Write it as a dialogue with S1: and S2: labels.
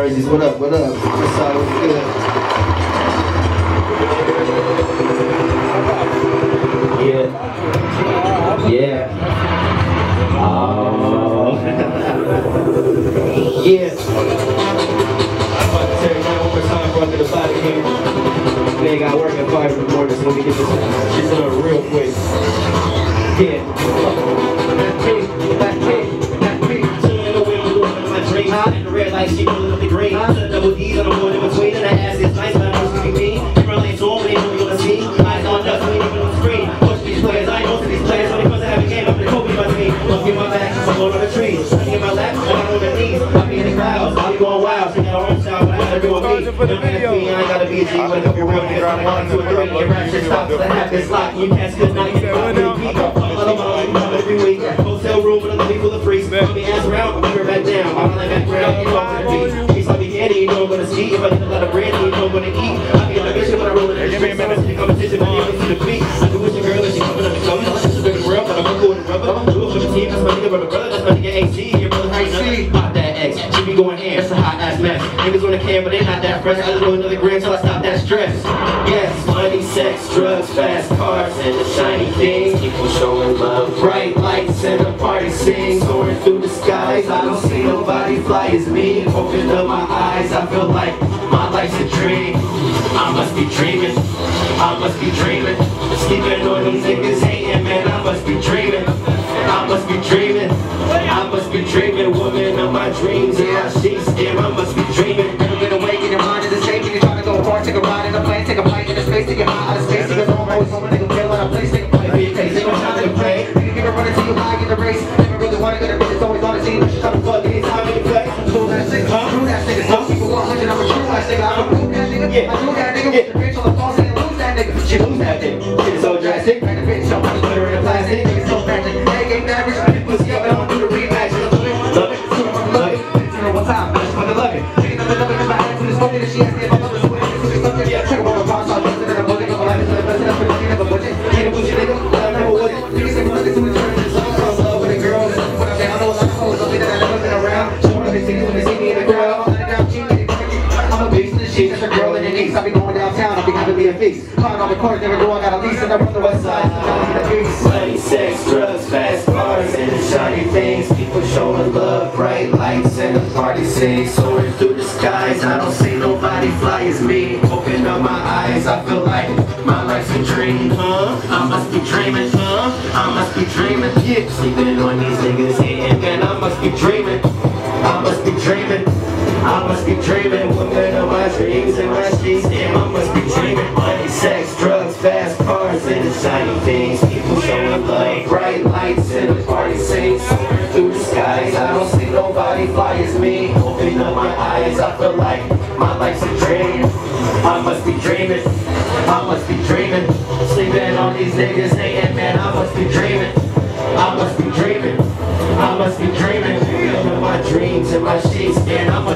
S1: Jerseys, what up, what up? What's up, what's good? Yeah. Yeah. Oh. Yeah. I'm about to tear it down one more time before I get us out of here. They got work at 5 in the morning, so let me get this done real quick. Yeah. In the red light, she pulling up the green. To the double D's on the board in between. And the ass is nice, but I know it's gonna be mean. You're really into them, but they know you're gonna see. Eyes on us, we ain't even on the screen. Push these players, I ain't most of these players. When they first have a game, I'm gonna Kobe my team. Look in my back, I'm going on the trees. Looking in my lap, I'm on the knees. I'll be in the clouds, I'll be going wild. She got her own style, but I gotta do with me. I ain't gotta be a G with a couple real niggas. I got 1, 2, 3. Your rap shit stops till I have this lock. You can't skip, now you can pop me. Every week, hotel room with a lobby full of freaks. Put me ass around, I'll bring her back down. I'm on that background, you know I'm gonna be. He's like beginning, you know I'm gonna ski. If I get a lot of brandy, you know I'm gonna eat. I be on a mission when I roll in the street. So I see the competition, but even see the beat. I do wish a girl that she coming up and coming. I like this baby world, but I'm gonna go with the rubber. Do it for the team, that's my nigga, brother. That's my nigga AC. Your brother, how you know? Pop that X, she be going in. That's a hot ass mess. Niggas on the can, but they not that fresh. I just roll another gram till I stop that stress. Yes, money, sex, drugs, fast cars, and the shiny things. People showing love, bright lights, and the party sings. Soaring through the skies, I don't see nobody fly as me. Open up my eyes, I feel like my life's a dream. I must be dreaming, I must be dreaming. Sleeping on these niggas hating, man, I must be dreaming. I must be dreaming, I must be dreaming. Woman of my dreams and my sheets, damn, I must be dreaming. Never get away, get your mind in the state. You trying to go far, take a ride in the plane, take a flight in the space, take it high out of space. Take a long always home, nigga feel on a place, take a flight for your case. Ain't no time to play. You can give a run until you high in the race. Never really wanna get a bitch, it's always on the scene. But you trying to fuck anytime in the play. True that nigga, some people 100, I'm a true that nigga. I'm a prove that nigga, I do that nigga. With the bitch on the false and lose that nigga. She lose that nigga, shit is so drastic. Like the bitch, I'm gonna put her in a plastic. Niggas so magic, they ain't average. I pussy up and I don't do the rematch. Love it, love it. One time, I just wanna love it. Taking up another in my attitude is funny that she asked me if I love her. So when it's something, yeah, check about my boss, I'll just sit in a bucket. I'm alive, it's not the best, that's never budget. Ain't a bullshit nigga, I never was it. Niggas say nothing to each other, just I'm in love with a girl. When I'm down, I know a lot of hoes, something that I've never been around. She wanna be singing when they see me in the crowd. I'm not down, I'm a beast in the sheets, that's a girl in the knees. I be going downtown, I be having me a feast. Climbing on the corners, never go, I got a lease, and I run the west side. Money, sex, drugs, fast cars, and the shiny things. People showing love, bright lights, and the party sings. Soaring through the skies, I don't see nobody fly as me. Open up my eyes, I feel like my life's a dream. I must be dreaming, I must be dreaming. Yeah, sleeping on these niggas hating, man, I must be dreaming. I must be dreaming, I must be dreaming. Women of my dreams and my sheets, damn, I must be dreaming. Money, sex, drugs, fast cars, and the shiny things. People showing love, bright lights, and the party sings. Soaring through the skies, I don't see nobody fly as me. Open up my eyes, I feel like my life's a dream. I must be dreaming, I must be dreaming. Sleeping on these niggas hating, man, I must be dreaming. I must be dreaming, I must be dreaming. Women of my dreams and my sheets, man, I